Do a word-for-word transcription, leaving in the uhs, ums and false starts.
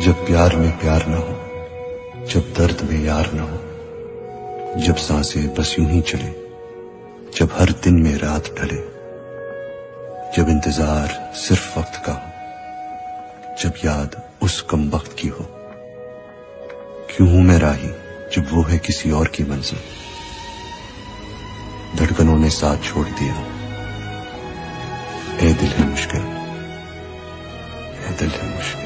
जब प्यार में प्यार न हो, जब दर्द में यार न हो, जब सांसें बस यूं ही चले, जब हर दिन में रात ढले, जब इंतजार सिर्फ वक्त का हो, जब याद उस कम वक्त की हो। क्यों हूं मैं राही जब वो है किसी और की मंजिल। धड़कनों ने साथ छोड़ दिया, ए दिल है मुश्किल, ए दिल है मुश्किल।